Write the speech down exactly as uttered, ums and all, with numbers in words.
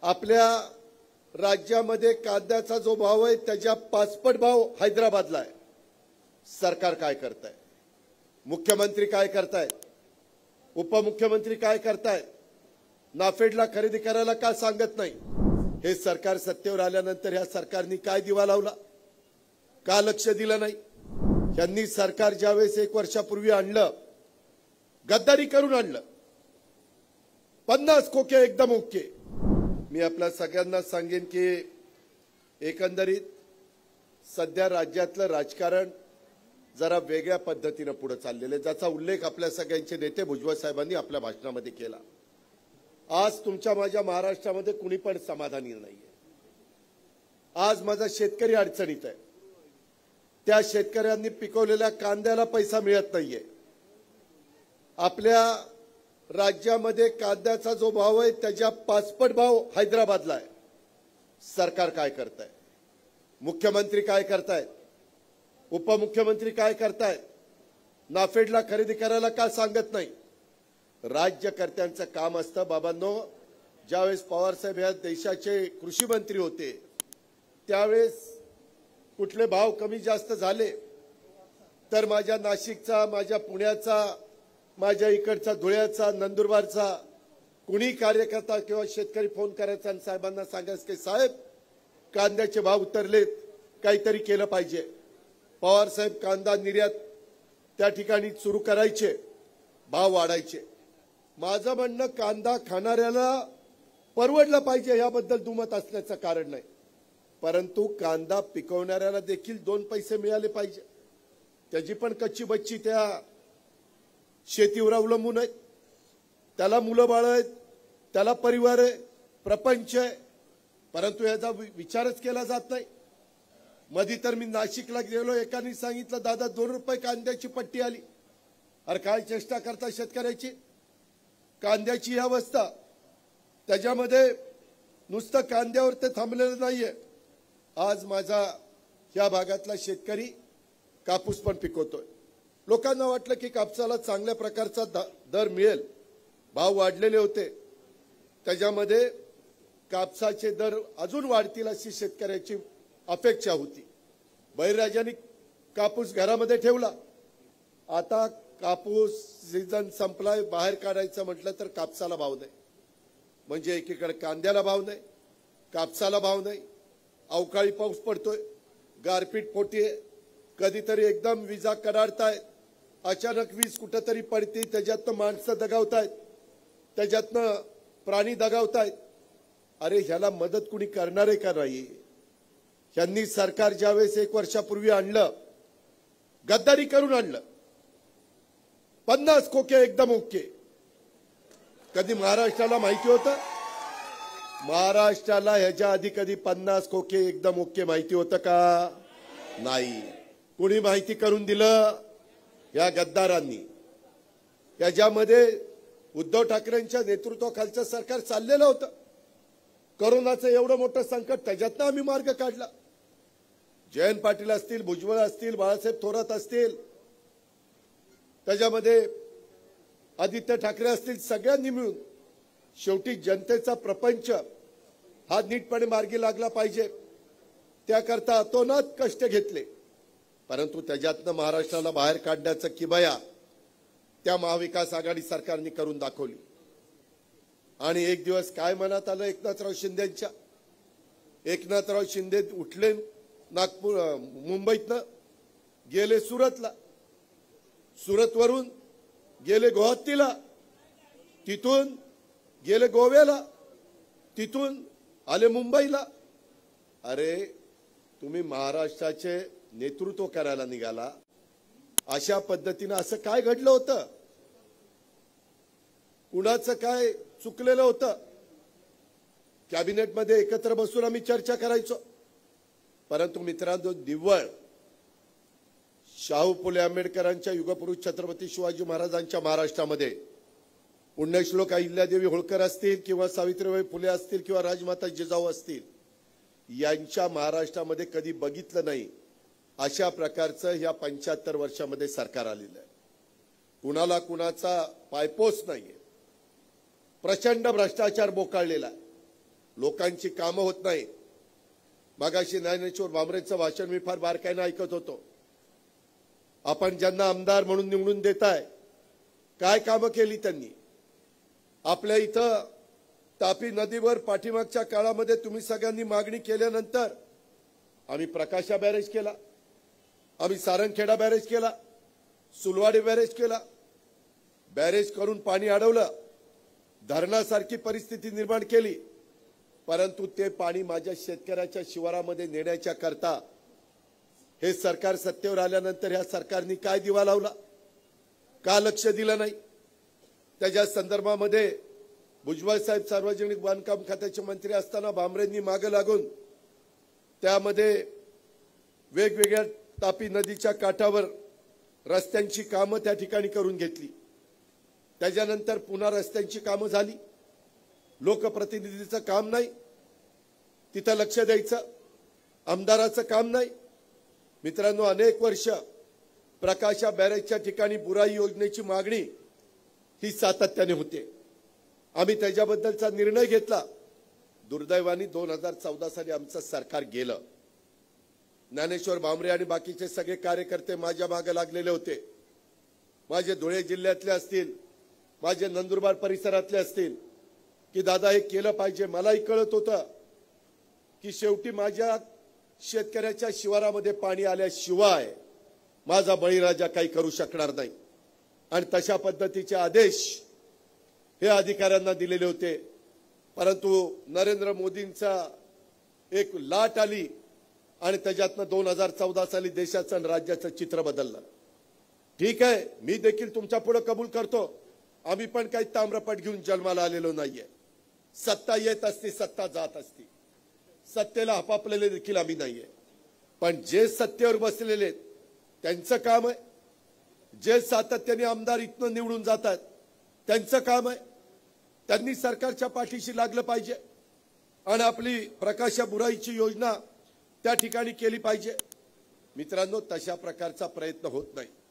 आपल्या राज्यामध्ये कांद्याचा जो भाव आहे त्याच्या पाचपट भाव हैदराबादला आहे। सरकार काय करताय? मुख्यमंत्री काय करताय? उपमुख्यमंत्री काय करताय? नाफेडला खरेदी करायला का सांगत नाही? हे सरकार सत्तेवर आल्यानंतर या सरकारने काय दिवा लावला? का लक्ष दिलं नाही? यांनी सरकार ज्यावेळेस एक वर्षापूर्वी आणलं, गद्दारी करून आणलं, पन्नास खोके एकदम ओके। मी आपल्या सगळ्यांना सांगेन की एकंदरीत सध्या राज्यातलं राजकारण जरा वेगळ्या पद्धतीने पुढे चाललेलं आहे, ज्याचा उल्लेख आपल्या सगळ्यांचे नेते भुजबळ साहेबांनी आपल्या भाषणामध्ये केला। आज तुमच्या माझ्या महाराष्ट्रामध्ये कुणी पण समाधानी नाहीये। आज माझा शेतकरी अडचणीत आहे। त्या शेतकऱ्यांनी पिकवलेल्या कांद्याला पैसा मिळत नाहीये। आपल्या राज्यामध्ये कांद्याचा जो भाव आहे त्याच्या पाचपट भाव हैदराबादला आहे। सरकार काय करताय? मुख्यमंत्री काय करतायत? उपमुख्यमंत्री काय करतायत? नाफेडला खरेदी करायला का सांगत नाही? राज्यकर्त्यांचं काम असतं बाबांनो। ज्यावेळेस पवार साहेब या देशाचे कृषी मंत्री होते त्यावेळेस कुठले भाव कमी जास्त झाले तर माझ्या नाशिकचा, माझ्या पुण्याचा, माझ्या इकडचा धुळ्याचा, नंदुरबारचा कुणी कार्यकर्ता किंवा शेतकरी फोन करायचा आणि साहेबांना सांगायचं की साहेब कांद्याचे भाव उतरलेत, काहीतरी केलं पाहिजे। पवार साहेब कांदा निर्यात त्या ठिकाणी सुरू करायचे, भाव वाढायचे। माझं म्हणणं कांदा खाणाऱ्याला परवडलं पाहिजे याबद्दल दुमत असल्याचं कारण नाही, परंतु कांदा पिकवणाऱ्याला देखील दोन पैसे मिळाले पाहिजे। त्याची पण कच्ची बच्ची त्या शेतीवर अवलंबून आहे, त्याला मुलं बाळ आहेत, त्याला परिवार आहे, प्रपंच आहे, परंतु याचा विचारच केला जात नाही। मधी तर मी नाशिकला गेलो, एकाने सांगितलं दादा दोन रुपये कांद्याची पट्टी आली। अरे काय चेष्टा करता शेतकऱ्याची? कांद्याची ही अवस्था, त्याच्यामध्ये नुसतं कांद्यावर ते थांबलेलं नाहीये। आज माझा या भागातला शेतकरी कापूस पण पिकवतोय। लोकांना वाटलं की कापसाला चांगल्या प्रकारचा दर मिळेल, भाव वाढलेले होते, त्याच्यामध्ये कापसाचे दर अजून वाढतील अशी शेतकऱ्याची अपेक्षा होती। बळीराजांनी कापूस घरामध्ये ठेवला। आता कापूस सीझन संपलाय, बाहेर काढायचं म्हटलं तर कापसाला भाव नाही। म्हणजे एकीकडे कांद्याला भाव नाही, कापसाला भाव नाही। अवकाळी पाऊस पडतोय, गारपीट पोटी आहे, कधीतरी एकदम विजा कडाडतायत, अचानक वीज कुठेतरी पडते, त्याच्यातनं माणसं दगावतायत, त्याच्यातनं प्राणी दगावतायत। अरे ह्याला मदत कुणी करणार आहे का नाही? यांनी सरकार ज्यावेळेस एक वर्षापूर्वी आणलं, गद्दारी करून आणलं, पन्नास खोके एकदम ओके। कधी महाराष्ट्राला माहिती होतं? महाराष्ट्राला ह्याच्या आधी कधी पन्नास खोके एकदम ओके माहिती होतं का? नाही। कुणी माहिती करून दिलं? या गद्दारांनी। याच्यामध्ये उद्धव ठाकरेंच्या नेतृत्वाखालचं सरकार चाललेलं होतं। कोरोनाचं एवढं मोठं संकट, त्याच्यातनं आम्ही मार्ग काढला। जयंत पाटील असतील, भुजबळ असतील, बाळासाहेब थोरात असतील, त्याच्यामध्ये आदित्य ठाकरे असतील, सगळ्यांनी मिळून शेवटी जनतेचा प्रपंच हा नीटपणे मार्गी लागला पाहिजे त्याकरता अतोनात कष्ट घेतले, परंतु त्याच्यातनं महाराष्ट्राला बाहेर काढण्याचं किमया त्या महाविकास आघाडी सरकारने करून दाखवली। आणि एक दिवस काय मनात आलं एकनाथराव शिंदेच्या, एकनाथराव शिंदे उठले नागपूर मुंबईतनं, गेले सुरतला, सुरतवरून गेले गुवाहाटीला, तिथून गेले गोव्याला, तिथून आले मुंबईला। अरे तुम्ही महाराष्ट्राचे नेतृत्व करायला निघाला, अशा पद्धतीने असं काय घडलं होतं? कुणाचं काय चुकलेलं होतं? कॅबिनेटमध्ये एकत्र बसून आम्ही चर्चा करायचो, परंतु मित्रांनो निव्वळ शाहू फुले आंबेडकरांच्या युगपुरुष छत्रपती शिवाजी महाराजांच्या महाराष्ट्रामध्ये पुण्यश्लोक अहिल्यादेवी होळकर असतील किंवा सावित्रीबाई फुले असतील किंवा राजमाता जिजाऊ असतील, यांच्या महाराष्ट्रामध्ये कधी बघितलं नाही अशा प्रकारचं या पंच्याहत्तर वर्षामध्ये सरकार आलेलं आहे। कुणाला कुणाचा पायपोस नाहीये, प्रचंड भ्रष्टाचार बोकाळलेला आहे। लोकांची कामं होत नाही। मागाशी ज्ञानेश्वर भामरेंचं भाषण मी फार बारकाईने ऐकत होतो। आपण ज्यांना आमदार म्हणून निवडून देताय, काय कामं केली त्यांनी? आपल्या इथं तापी नदीवर पाठीमागच्या काळामध्ये तुम्ही सगळ्यांनी मागणी केल्यानंतर आम्ही प्रकाशा बॅरेज केला, आम्ही सारंगखेडा बॅरेज केला, सुलवाडी बॅरेज केला। बॅरेज करून पाणी अडवलं, धरणासारखी परिस्थिती निर्माण केली, परंतु ते पाणी माझ्या शेतकऱ्याच्या शिवारामध्ये नेण्याच्या करता हे सरकार सत्तेवर आल्यानंतर ह्या सरकारने काय दिवा लावला? का लक्ष दिलं नाही? त्याच्या संदर्भामध्ये भुजबळ साहेब सार्वजनिक बांधकाम खात्याचे मंत्री असताना भामरेंनी मागे लागून त्यामध्ये वेगवेगळ्या तापी नदीच्या काठावर रस्त्यांची कामं त्या ठिकाणी करून घेतली। त्याच्यानंतर पुन्हा रस्त्यांची कामं झाली। लोकप्रतिनिधीचं काम नाही, तिथं लक्ष द्यायचं, आमदाराचं काम नाही। मित्रांनो, अनेक वर्ष प्रकाशा बॅरेजच्या ठिकाणी बुराई योजनेची मागणी ही सातत्याने होते। आम्ही त्याच्याबद्दलचा निर्णय घेतला। दुर्दैवाने दोन हजार चौदा साली आमचं सरकार गेलं। ज्ञानेश्वर भामरे आणि बाकीचे सगळे कार्यकर्ते माझ्या मागे लागलेले होते। माझे धुळे जिल्ह्यातले असतील, माझे नंदुरबार परिसरातले असतील, की दादा हे केलं पाहिजे। मलाही कळत होतं की शेवटी माझ्या शेतकऱ्याच्या शिवारामध्ये पाणी आल्याशिवाय माझा बळीराजा काही करू शकणार नाही, आणि तशा पद्धतीचे आदेश हे अधिकाऱ्यांना दिलेले होते। परंतु नरेंद्र मोदींचा एक लाट आली आणि त्याच्यातनं दोन हजार चौदा साली देशाचं आणि राज्याचं चित्र बदललं। ठीक आहे, मी देखील तुमच्या पुढे कबूल करतो, आम्ही पण काही ताम्रपट घेऊन जन्माला आलेलो नाहीये। सत्ता येत असती, सत्ता जात असती, सत्तेला हपापलेले देखील आम्ही नाहीये। पण जे सत्तेवर बसलेले त्यांचं काम आहे, जे सातत्याने आमदार इथनं निवडून जातात त्यांचं काम आहे, त्यांनी सरकारच्या पाठीशी लागलं पाहिजे आणि आपली प्रकाशा बुराईची योजना त्या ठिकाणी केली पाहिजे। मित्रांनो, तशा प्रकारचा प्रयत्न होत नाही।